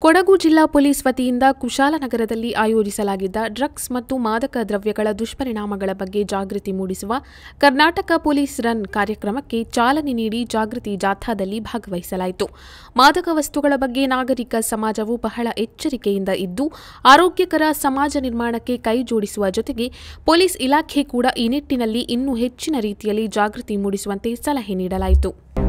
ಕೊಡಗು ಜಿಲ್ಲಾ ಪೊಲೀಸ್ ವತಿಯಿಂದ ಕುಶಾಲನಗರದಲ್ಲಿ ಆಯೋಜಿಸಲಾಗಿದ್ದ ಡ್ರಗ್ಸ್ ಮತ್ತು ಮಾದಕ ದ್ರವ್ಯಗಳ ದುಷ್ಪರಿಣಾಮಗಳ ಬಗ್ಗೆ ಜಾಗೃತಿ ಮೂಡಿಸುವ ಕರ್ನಾಟಕ ಪೊಲೀಸ್ ರನ್ ಕಾರ್ಯಕ್ರಮಕ್ಕೆ ಚಾಲನೆ ನೀಡಿ ಜಾಗೃತಿ ಜಾಥಾದಲ್ಲಿ ಭಾಗವಹಿಸಲಾಯಿತು. ಮಾದಕ ವಸ್ತುಗಳ ಬಗ್ಗೆ ನಾಗರಿಕ ಸಮಾಜವು ಬಹಳ ಎಚ್ಚರಿಕೆಯಿಂದ ಇದ್ದು ಆರೋಗ್ಯಕರ ಸಮಾಜ ನಿರ್ಮಾಣಕ್ಕೆ ಕೈಜೋಡಿಸುವ ಜೊತೆಗೆ ಪೊಲೀಸ್ ಇಲಾಖೆ ಕೂಡ ಈ ನಿಟ್ಟಿನಲ್ಲಿ ಇನ್ನೂ ಹೆಚ್ಚಿನ ರೀತಿಯಲ್ಲಿ ಜಾಗೃತಿ ಮೂಡಿಸುವಂತೆ ಸಲಹೆ ನೀಡಲಾಯಿತು.